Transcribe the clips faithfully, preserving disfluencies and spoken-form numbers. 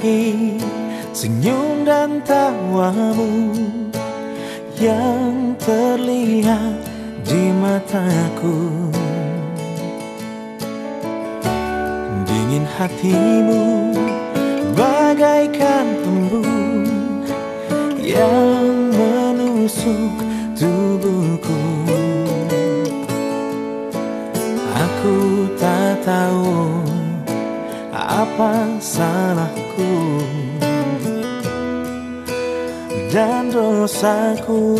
lagi senyum dan tawamu yang terlihat di mataku. Dingin hatimu bagaikan embun yang menusuk tubuhku. Aku tak tahu apa salahku dan dosaku.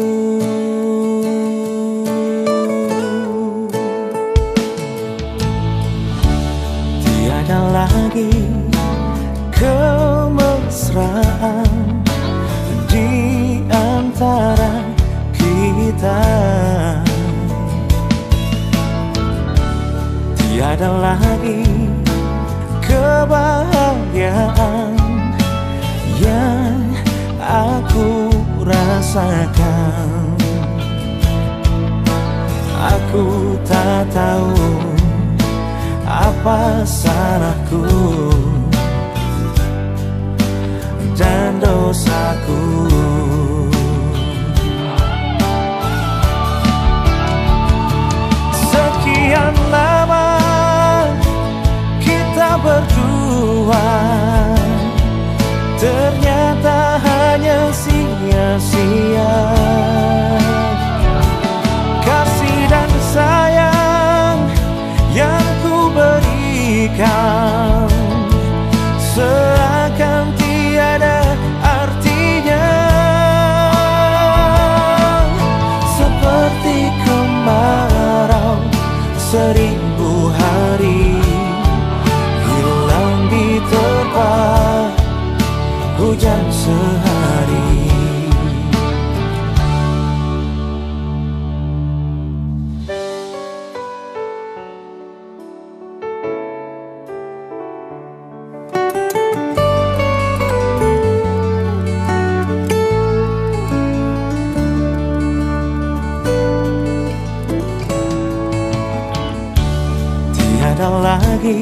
Tiada lagi kemesraan di antara kita. Tiada lagi kebahagiaan yang aku rasakan. Aku tak tahu apa salahku dan dosaku. Sekian lama kita berdua, ternyata hanya sia-sia. Kasih dan sayang yang ku berikan seakan tiada artinya. Seperti kemarau seribu hari, hilang diterpa hujan sehari. Tiada lagi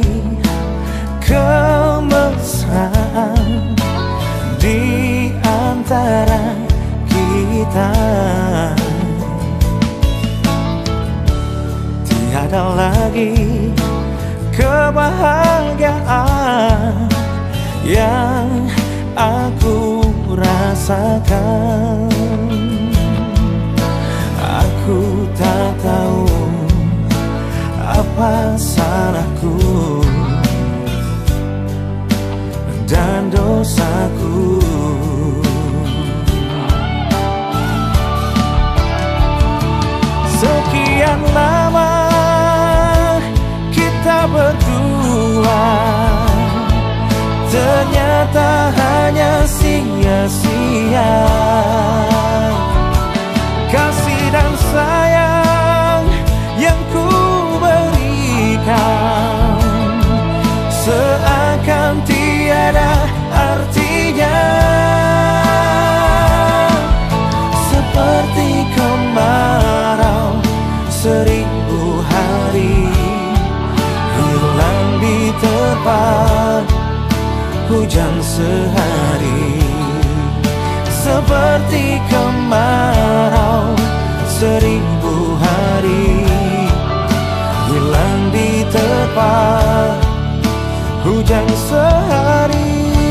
kemesraan di antara kita. Tiada lagi kebahagiaan yang aku rasakan. Aku tak tahu apa salahku dan dosaku. Sekian lama kita berdua, ternyata hanya sia-sia. Kasih dan sayang yang ku berikan seakan tiada artinya. Seperti kemarau seribu hari, hilang diterpa hujan sehari. Seperti kemarau seribu hari, hilang diterpa hujan sehari.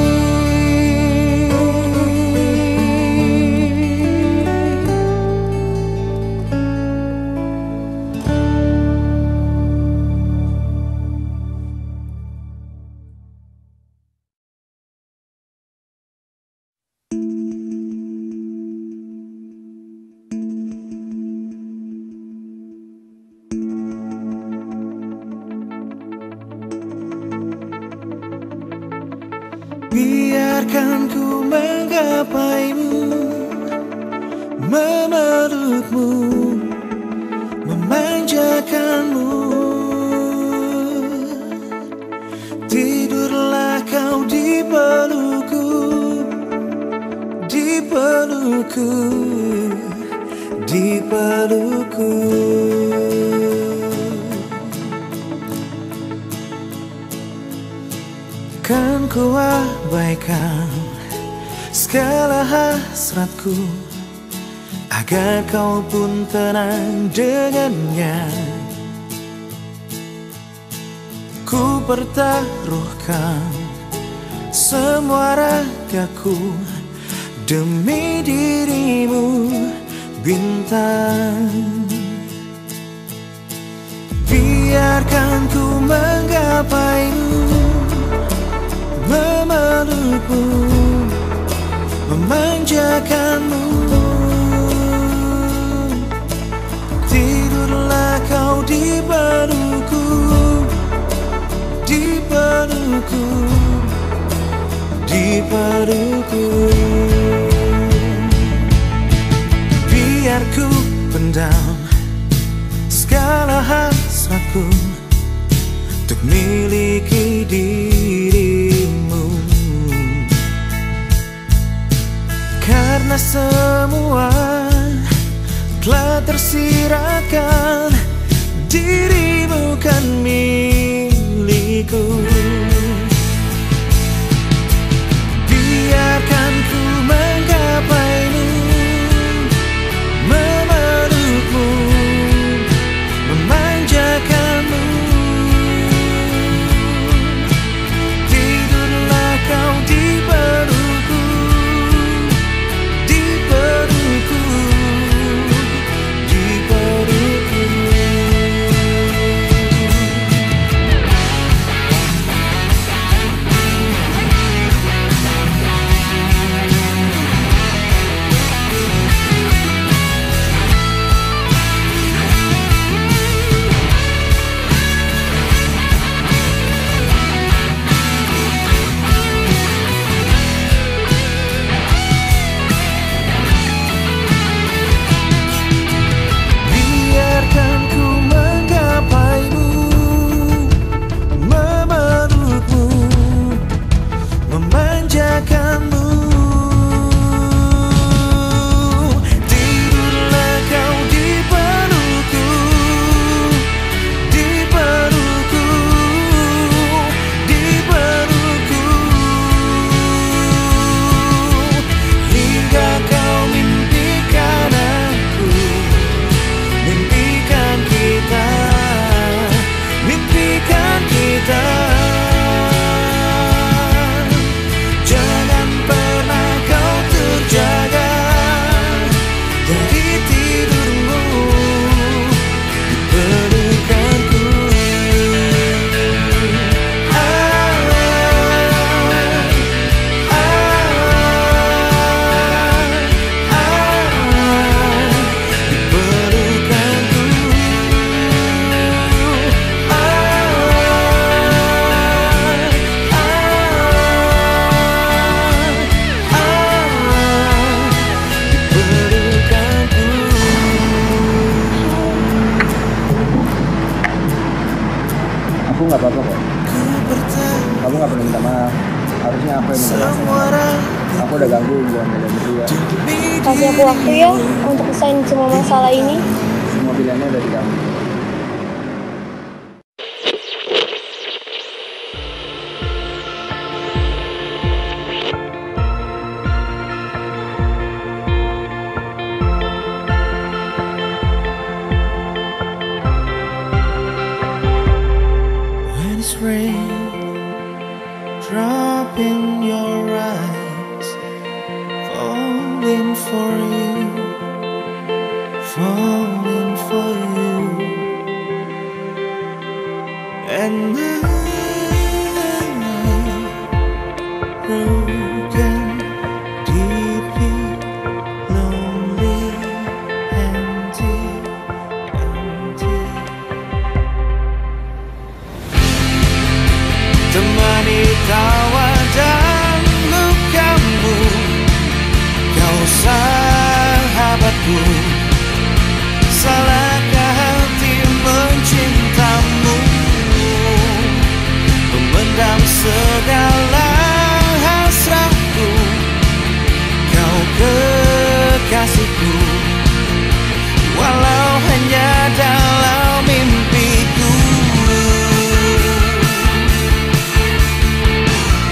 Biarkan ku menggapaimu, memelukmu, memanjakanmu. Tidurlah kau di pelukku, di pelukku, di pelukku. Kan ku abaikan segala hasratku agar kau pun tenang dengannya. Ku pertaruhkan semua ragaku demi dirimu, bintang. Biarkan ku menggapaimu, memelukmu, memanjakanmu. Tidurlah kau di pelukku, di pelukku, di pelukku. Biar ku pendam segala hasratku untuk miliki dirimu, karena semua telah tersirahkan, dirimu kan milikku. Biarkan ku menggapaimu, memelukmu, memanjakanmu. Tidurlah kau di pelukku, di pelukku, di pelukku. Biarkan ku menggapaimu, memelukmu, memanjakanmu. Tidurlah kau di pelukku, di pelukku, di pelukku, hingga kau mimpikan aku, mimpikan kita, mimpikan kita. Jangan pernah kau terjaga dari tidurmu di pelukanku. Ah, ah, ah, ah, di pelukanku. Ah, ah, Aku nggak apa-apa kok. Kamu nggak perlu minta maaf. Harusnya aku yang minta maaf. Aku udah ganggu buat kalian berdua. Kasih aku waktu ya untuk selesaiin semua masalah ini. Semua pilihannya udah di kamu. When it's rain, drop in your eyes, falling for you, falling for you. And I, broken, deeply lonely, empty, empty. Temani tawa dan lukamu, kau sahabatku. Salahkah hati mencintamu, memendam segala hasratku. Kau kekasihku, walau hanya dalam mimpiku.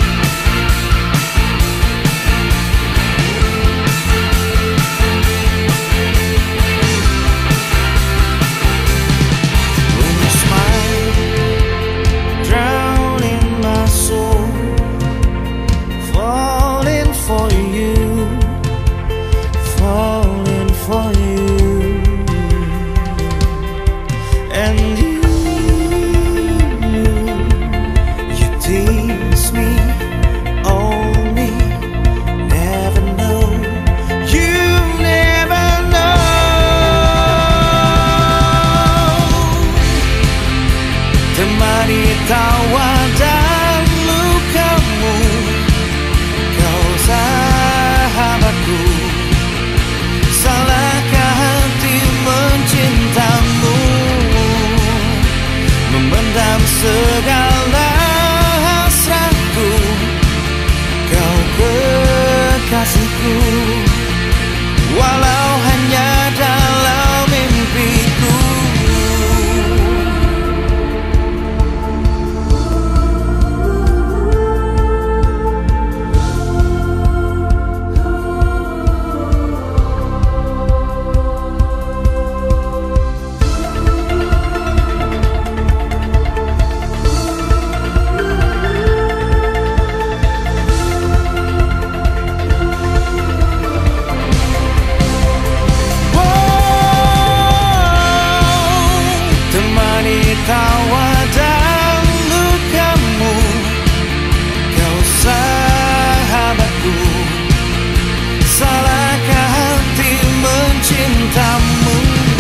temani tawa dan lukamu. Kau sahabatku, salahkah hati mencintamu, memendam segala hasratku. Kau kekasihku, walau hanya dalam mimpiku. Tawa dan lukamu, kau sahabatku, salahkah hati mencintamu,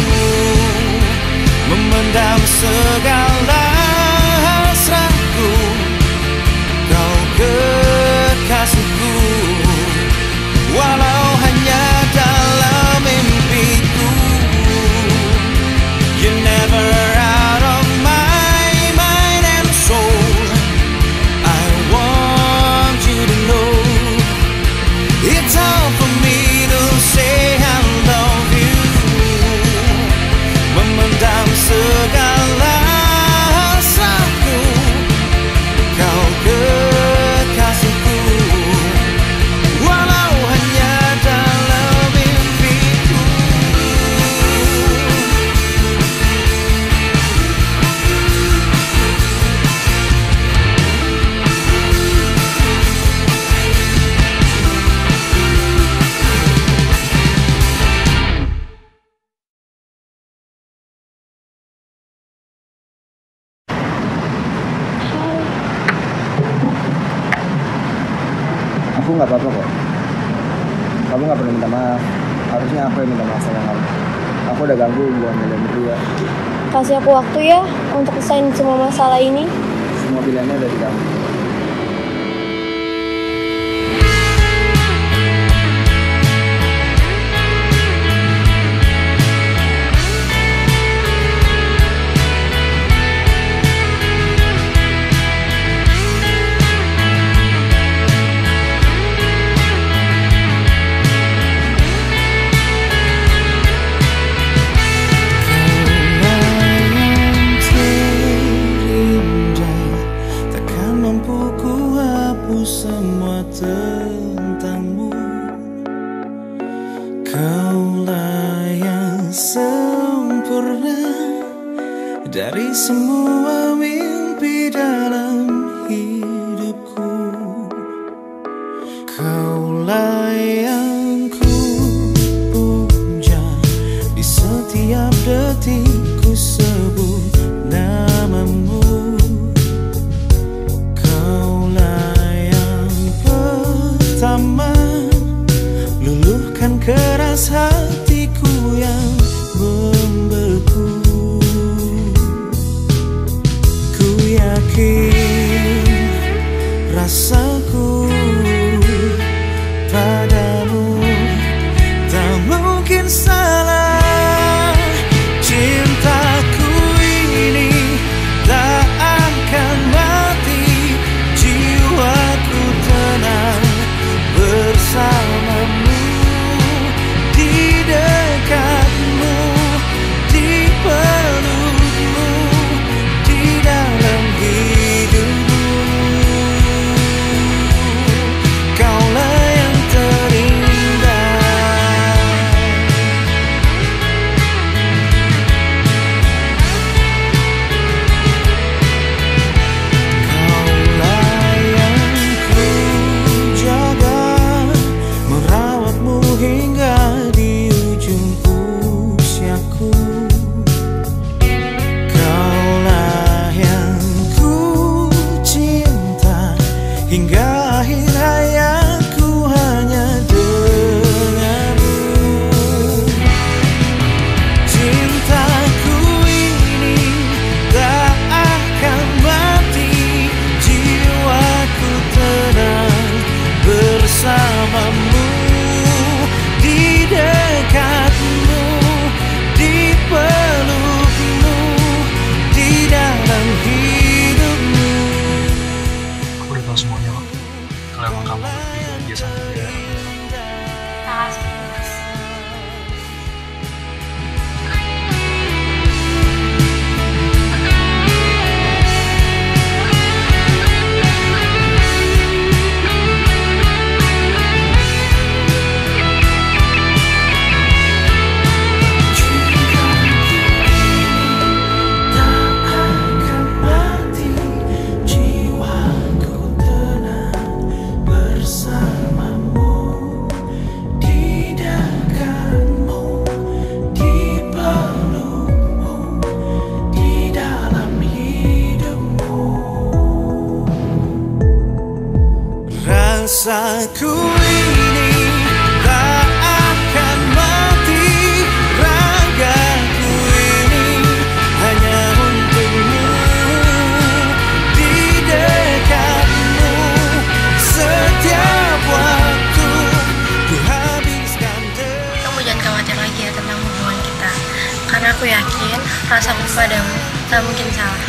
memendam segala hasratku. Kau kekasihku, walau hanya dalam mimpiku. You never out of my mind and soul. I want you to know it's hard for me to say I love you, memendam segala hasratku. Kau kekasihku, walau hanya dalam mimpiku. Aku nggak apa-apa kok. Kamu nggak perlu minta maaf. Harusnya aku yang minta maaf sama kamu. Aku udah ganggu buat kalian berdua. Kasih aku waktu ya untuk selesaiin semua masalah ini. Semua pilihannya udah di kamu. Semua tentangmu, kaulah yang sempurna dari semua mimpi dalam hidupku. Kaulah yang ku puja, di setiap detik ku sebut namamu. Pertama, luluhkan keras hatiku yang membeku. Ku yakin rasaku padamu tak mungkin salah. Cintaku ini tak akan mati, jiwaku tenang bersamamu, di dekatmu, di pelukmu, di dalam hidupmu. Rasaku ini tak akan mati, ragaku ini hanya untukmu, di dekatmu. Setiap waktu ku habiskan. Kamu jangan khawatir lagi ya tentang hubungan kita, karena aku yakin rasaku padamu tak mungkin salah.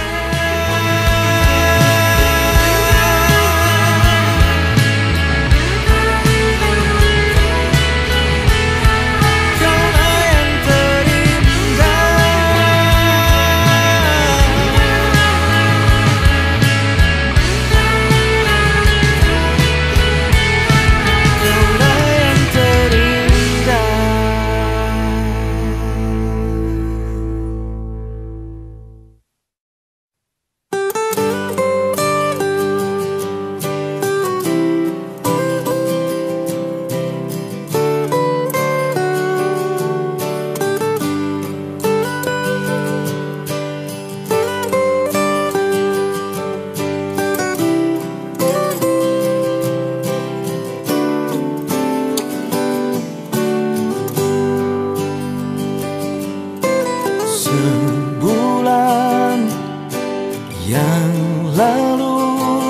Sebulan yang lalu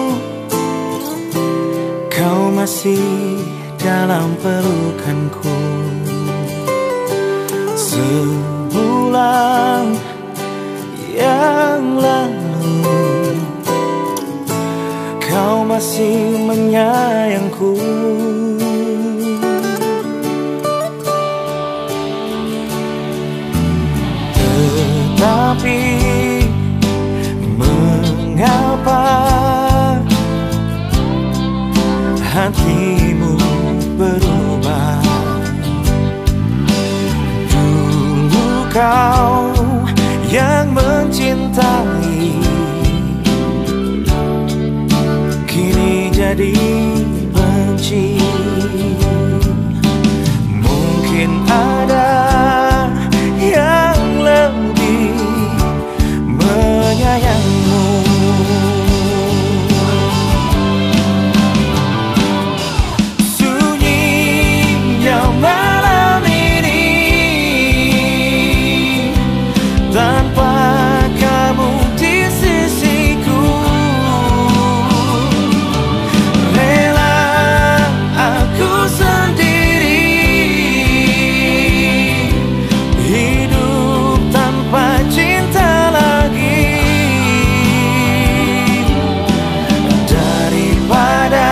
kau masih dalam pelukanku. Sebulan yang lalu kau masih menyayangku. Tapi mengapa hatimu berubah? Dulu kau yang mencintai, kini jadi benci. Mungkin ada yang lebih menyayangmu. Sunyinya malam ini tanpa kamu di sisiku, rela aku sendiri hidup tanpa cinta lagi, daripada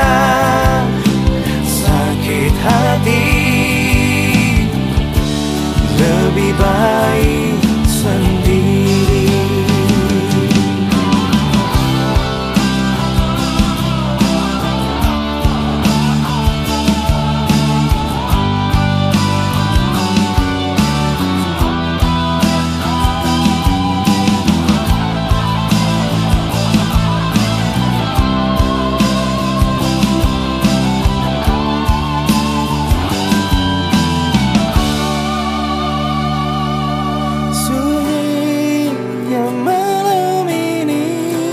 sakit hati. Lebih baik sendiri. Sunyinya malam ini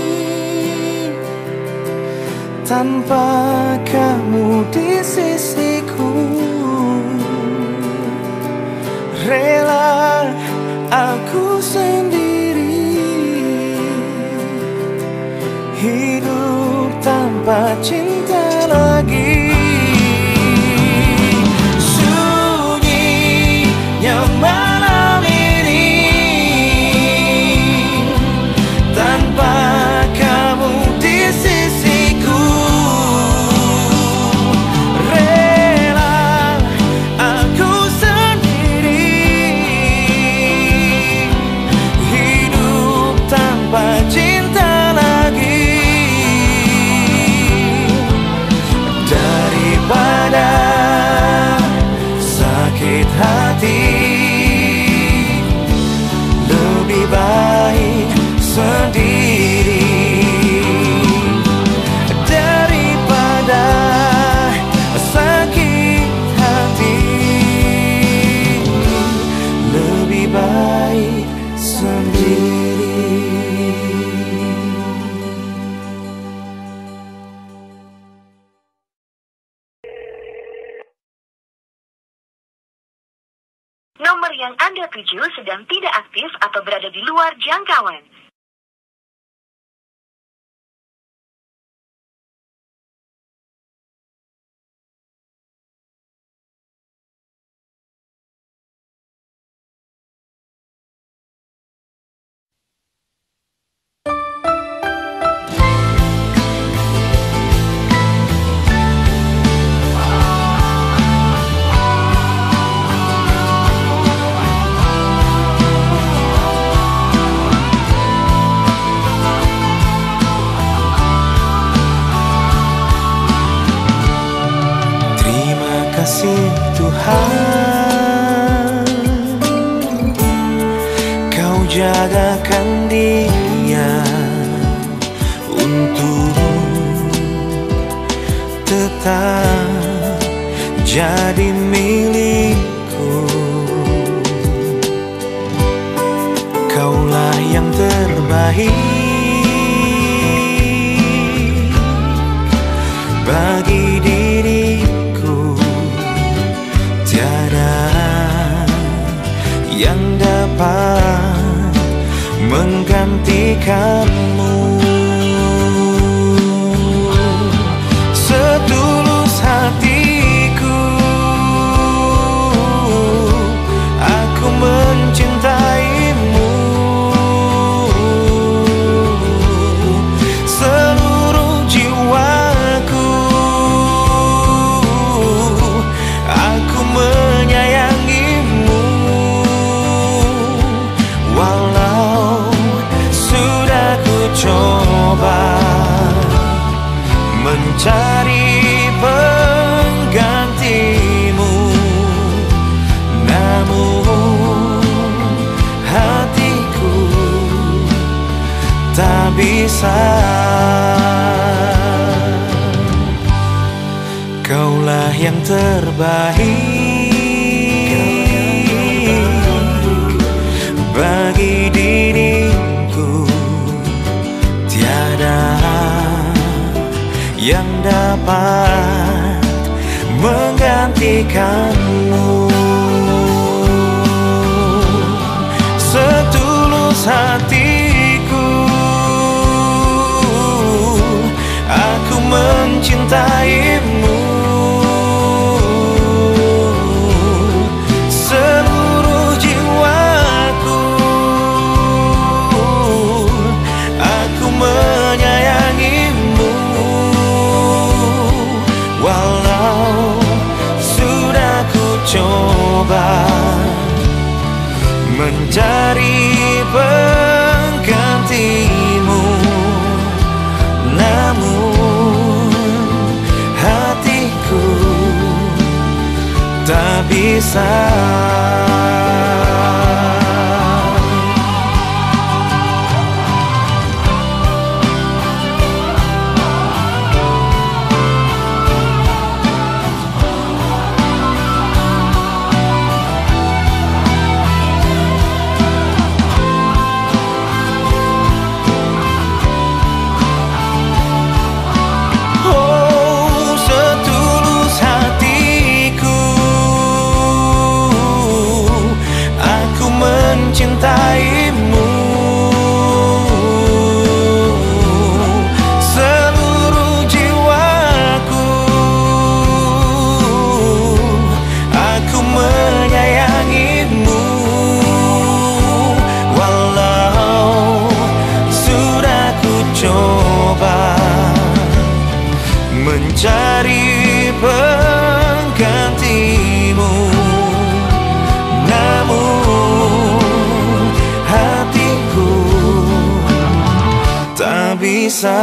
tanpa kamu di sisiku, rela aku sendiri hidup tanpa cinta lagi. Sunyinya malam ini tanpa kamu di sisiku, rela aku sendiri hidup tanpa cinta lagi. Dan Nomor yang Anda tuju sedang tidak aktif atau berada di luar jangkauan. Kasih Tuhan, Kau jagakan dia untuk tetap jadi milikku. Kaulah yang terbaik bagi diriku. Tiada yang dapat menggantikanmu. Setulus hatiku aku mencintaimu. Seluruh jiwaku aku menyayangimu. Walau sudah ku coba mencari penggantimu, namun hatiku tak bisa. Kaulah yang terbaik bagi diriku. Tiada yang dapat menggantikanmu. Setulus hatiku aku mencintaimu. Seluruh jiwaku aku menyayangimu. Walau sudah ku coba mencari penggantimu, namun hatiku tak bisa. Mencintaimu. Seluruh jiwaku aku menyayangimu. Walau sudah ku coba mencari penggantimu, namun hatiku tak bisa.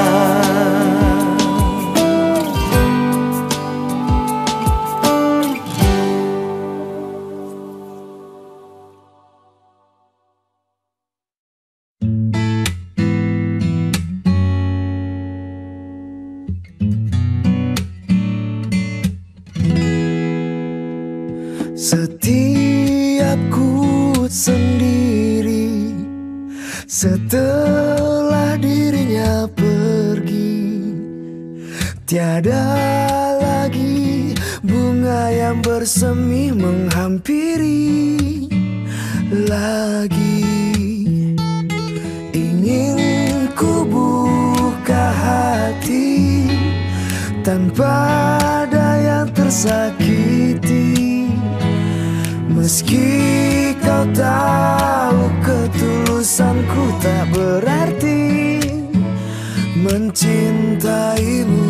Setiap ku sendiri setelah dirinya pergi, tiada lagi bunga cinta yang bersemi menghampiri lagi. Ingin ku buka hati tanpa ada yang tersakiti. Meski kau tahu ketulusanku tak berarti mencintaimu.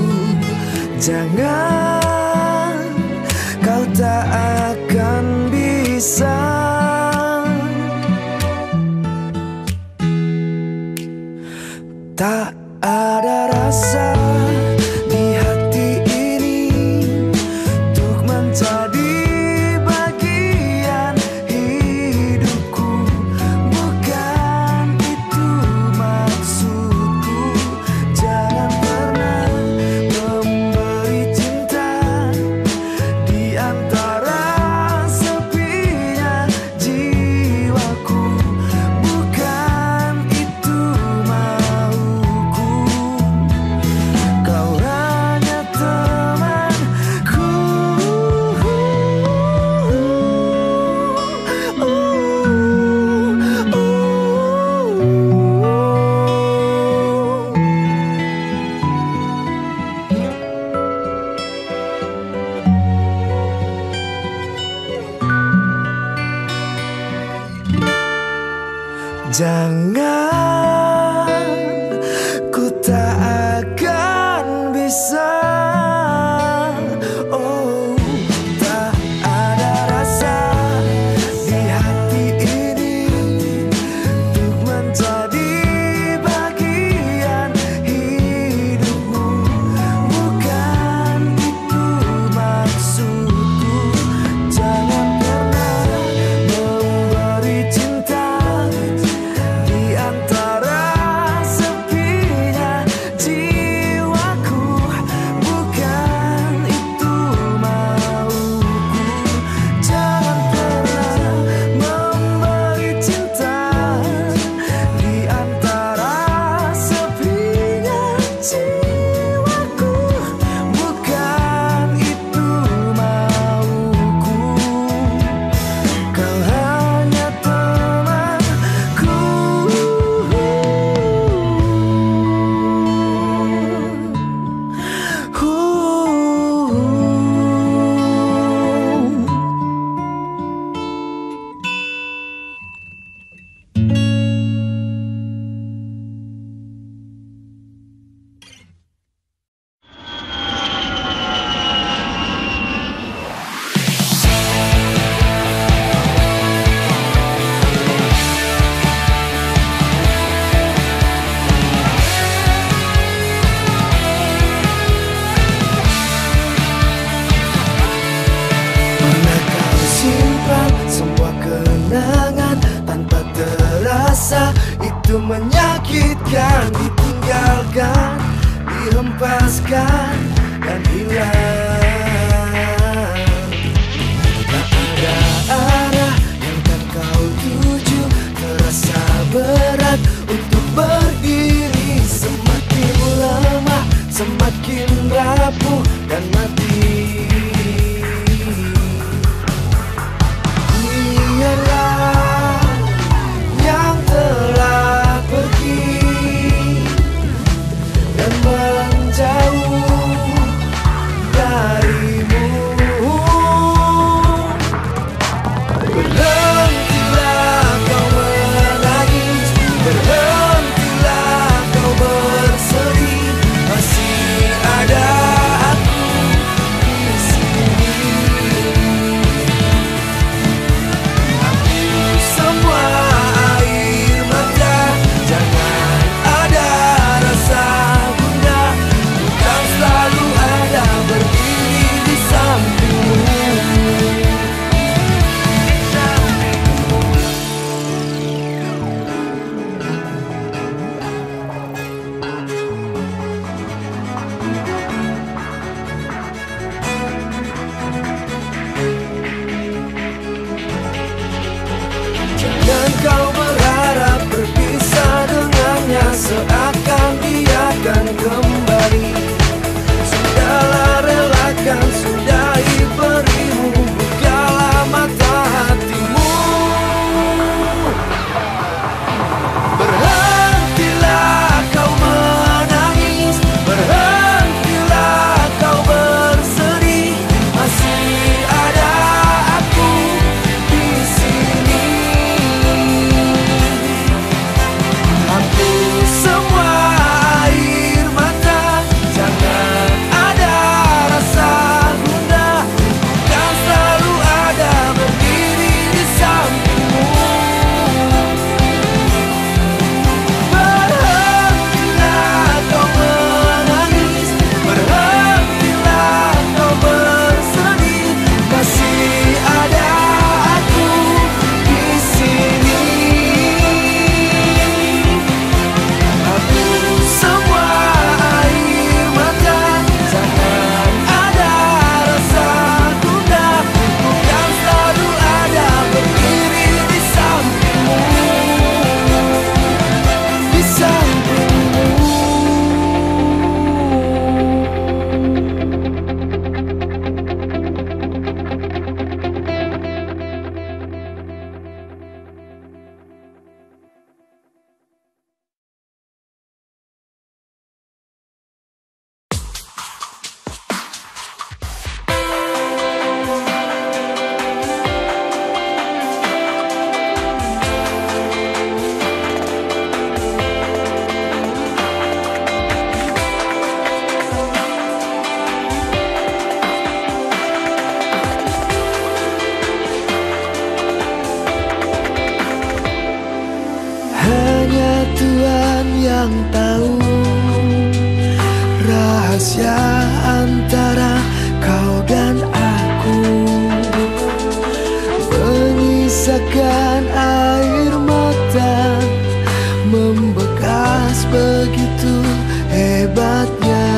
Jangan, kau tak akan bisa. Tak ada rasa di hati ini untuk menjadi bagian hidupku. Bukan itu maksudku. Jangan pernah memberi cinta di antara sepinya jiwaku. Bukan itu mauku. Kau hanya temanku. Jangan, ku tak akan bisa. Oh, tak ada rasa di hati ini untuk menjadi bagian hidupmu. Bukan itu maksudku. Jangan pernah memberi cinta di antara sepinya jiwaku. Bukan itu mauku. Jangan pernah memberi cinta di antara sepinya jiwaku. Bukan itu mauku. Kau hanya temanku. Pernah kau simpan semua kenangan tanpa terasa itu menyakitkan, ditinggalkan, dihempaskan dan hilang. Tak ada arah yang kan kau tuju, terasa berat untuk berdiri. Semakin lemah, semakin rapuh dan mati. Dialah yang telah pergi dan menjauh darimu. Berhentilah kau menangis, rahasia antara kau dan aku, menyisakan air mata, membekas begitu hebatnya.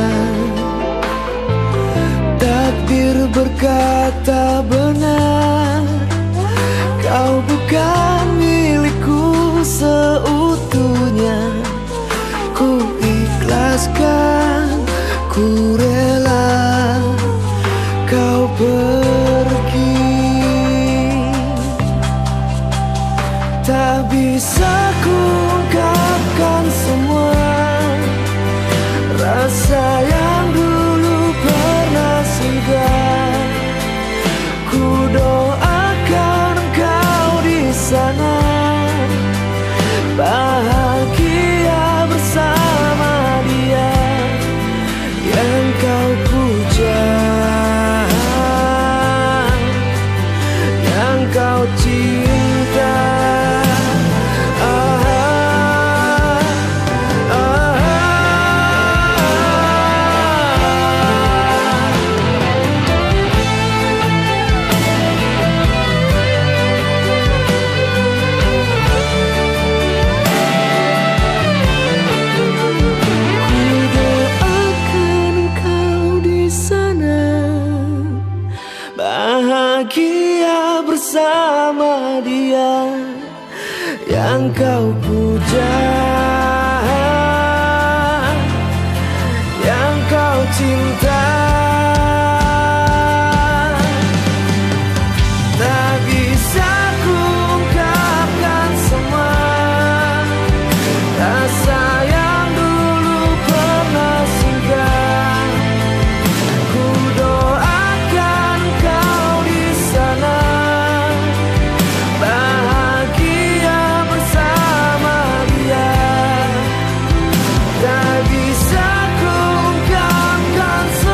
Takdir berkata benar, kau bukan milikku seutuhnya. Ku ikhlaskan, ku rela kau pergi. Tak bisa ku ungkapkan semua rasa yang dulu pernah singgah. Ku doakan engkau di sana bahagia bersama dia yang kau puja, yang kau cinta. Bahagia bersama dia yang kau puja, yang kau cinta. Tak bisa ku ungkapkan semua rasa yang dulu pernah singgah. Ku doakan kau di sana bahagia bersama dia. Tak bisa ku ungkapkan semua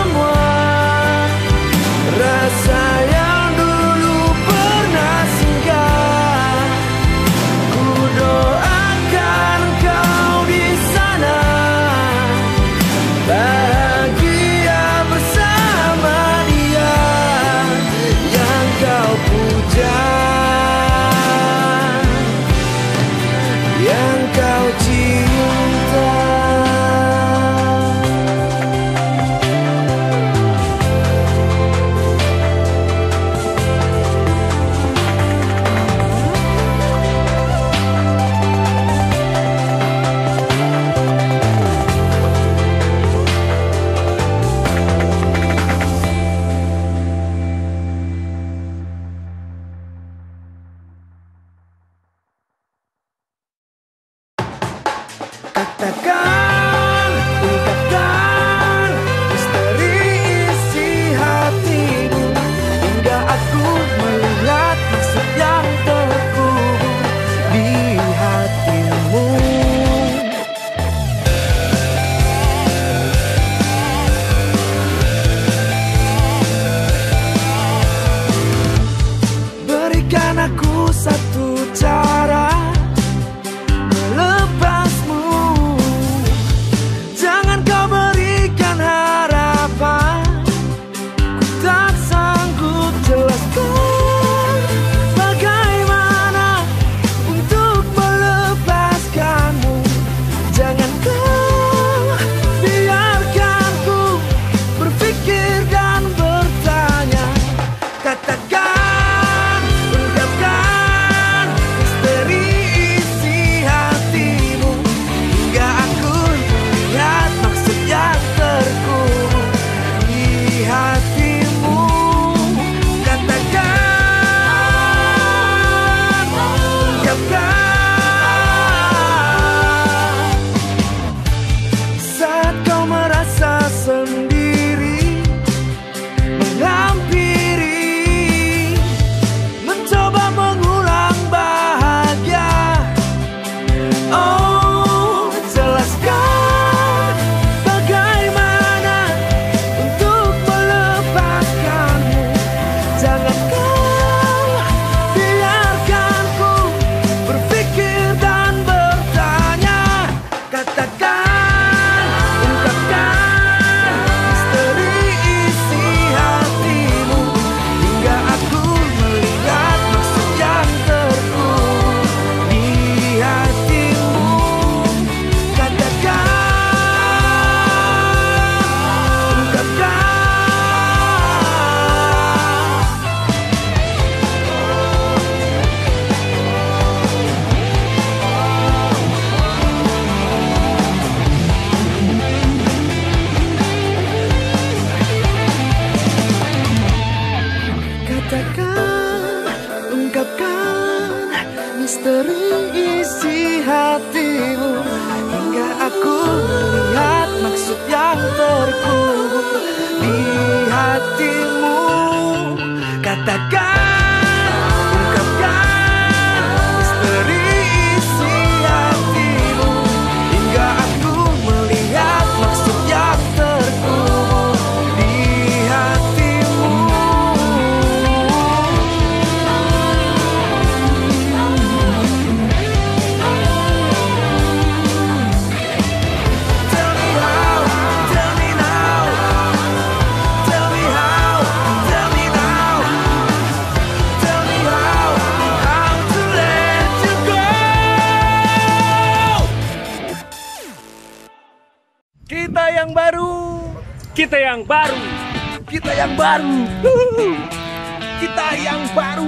Kita yang baru. Kita yang baru. Kita yang baru. Kita yang baru.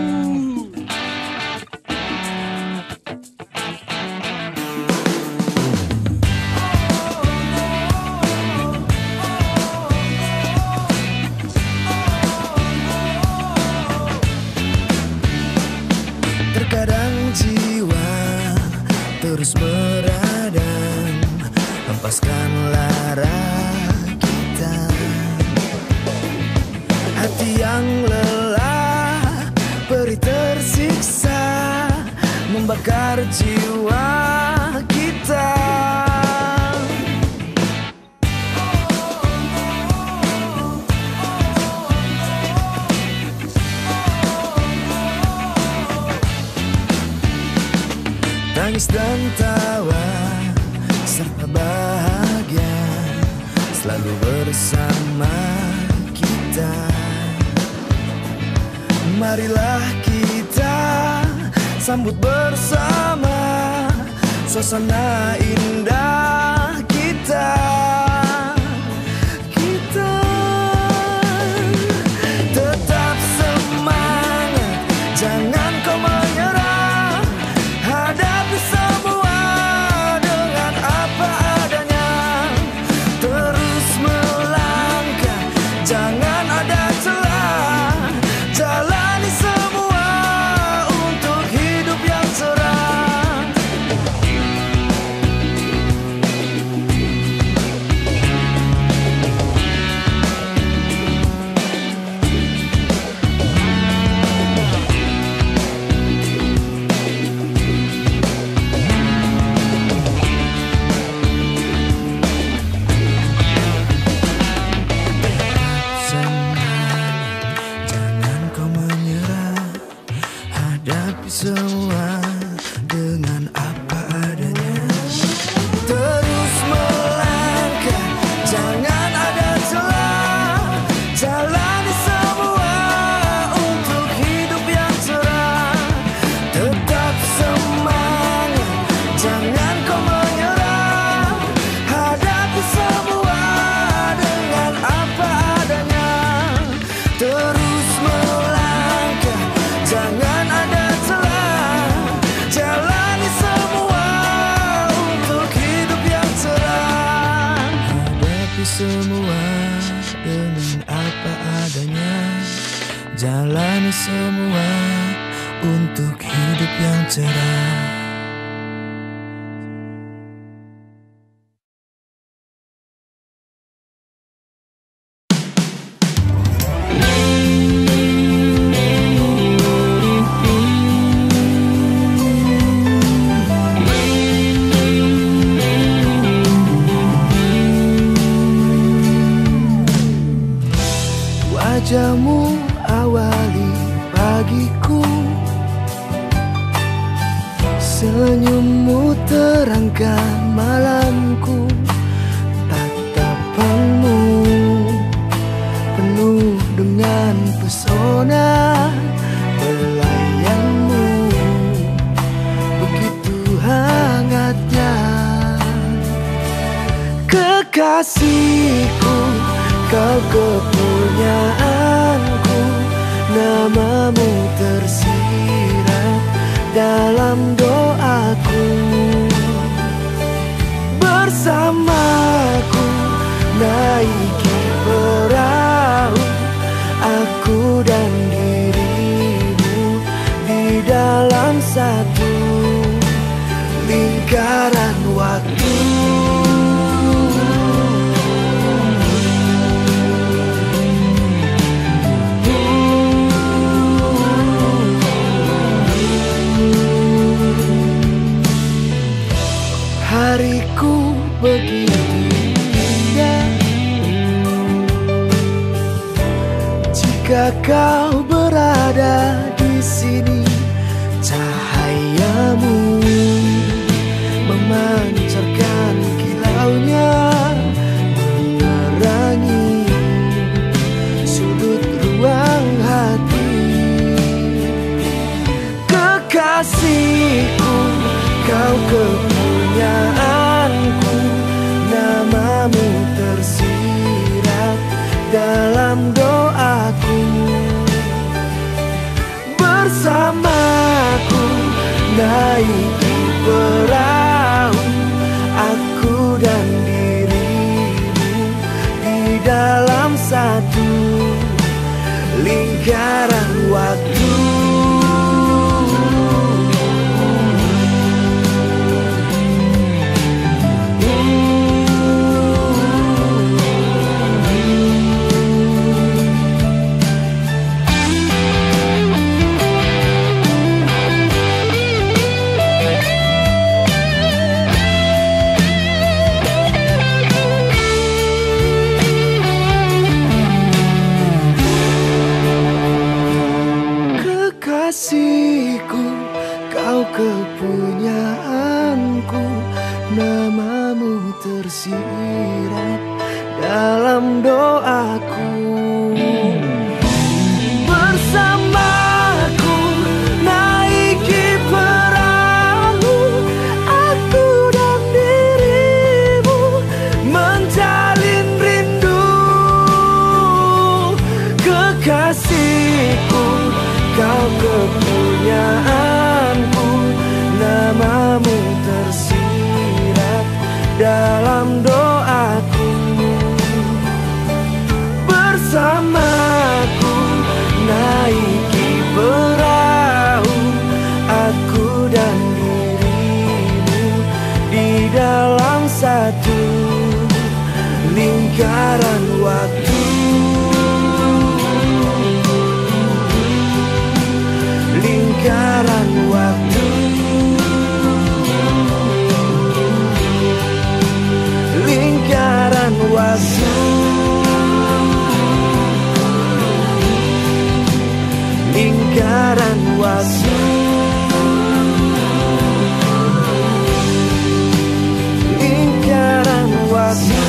Terkadang jiwa terus meradang, hempaskan lara kita. Hati yang lelah, perih tersiksa, membakar jiwa kita. Tangis dan tawa serta bahagia selalu bersama kita. Marilah kita sambut bersama suasana indah kita. Kita tetap semangat, jangan kau menyerah. Hadapi semua dengan apa adanya. Terus melangkah, jangan ada celah. Jalani semua untuk hidup yang cerah. Jangan kau menyerah, hadapi semua dengan apa adanya. Terus melangkah, jangan ada celah. Jalani semua untuk hidup yang cerah. Tetap semangat, jangan kau menyerah. Hadapi semua dengan apa adanya. Terus melangkah, jangan ada celah. Jalani semua untuk hidup yang cerah. Hadapi semua dengan apa adanya. Jalani semua untuk hidup yang cerah. Wajahmu awali pagiku, senyummu terangkan malamku. Tatapanmu penuh dengan pesona, pelayanmu begitu hangatnya. Kekasihku, kau kepunyaanku, namamu tersirat dalam doaku. Bersamaku naiki perahu, aku dan dirimu di dalam satu lingkaran waktu. Hariku begitu indah jika kau berada di sini. Cahayamu memancarkan kilaunya, menerangi sudut ruang hati. Kekasihku, kau kepunyaanku, namamu dalam satu lingkaran waktu. Kekasihku, kau kepunyaanku, namamu tersirat dalam doaku. Bersamaku naiki perahu, aku dan dirimu menjalin rindu. Kekasihku, kau kepunyaanku, namamu tersirat dalam doaku. Bersamaku naiki perahu, aku dan dirimu di dalam satu lingkaran waktu. Lingkaran waktu, lingkaran waktu, lingkaran waktu, lingkaran waktu.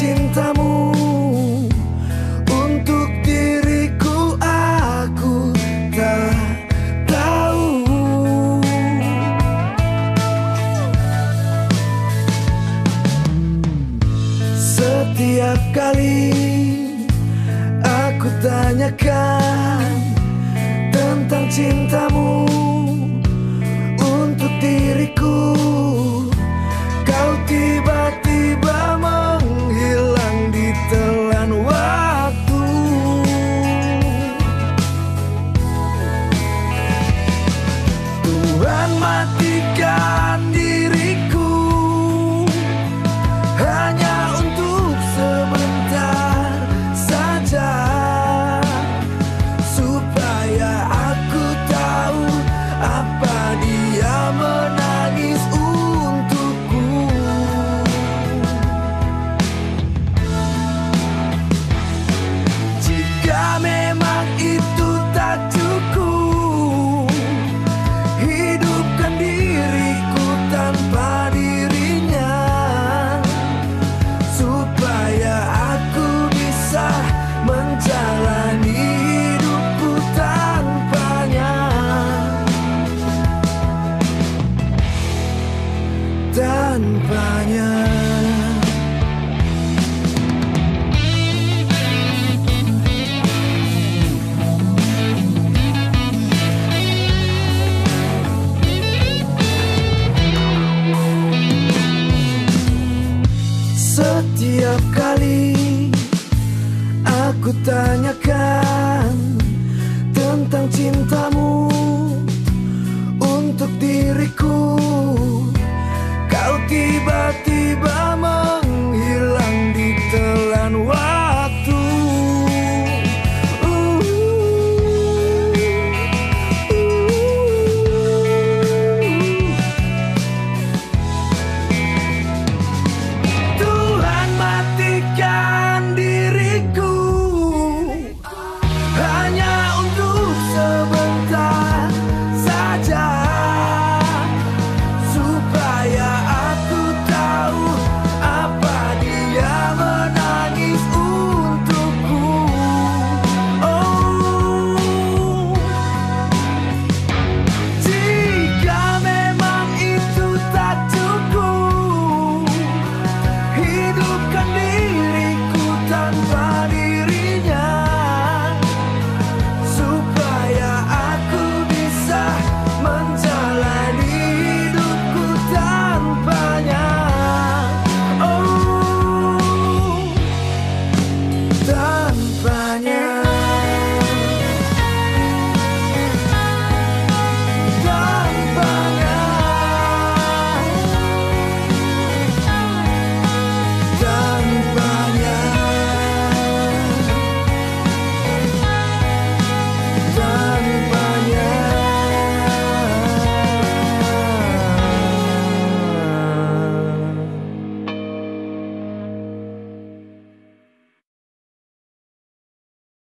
cintamu untuk diriku, aku tak tahu. Setiap kali aku tanyakan tentang cintamu untuk diriku, kau tiba-tiba menghilang di telan waktu. Tuhan, matikan diriku hanya untuk sebentar saja, supaya aku tahu apa dia menangis untukku. Jika memang itu tak cukup, hidupkan diriku tanpa dirinya, supaya aku bisa menjalani hidupku tanpanya. Tanpanya. Setiap kali aku tanyakan tentang cintamu untuk diriku, kau tiba-tiba